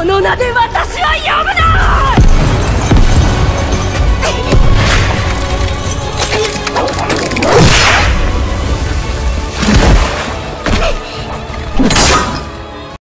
その名で私は呼ぶな！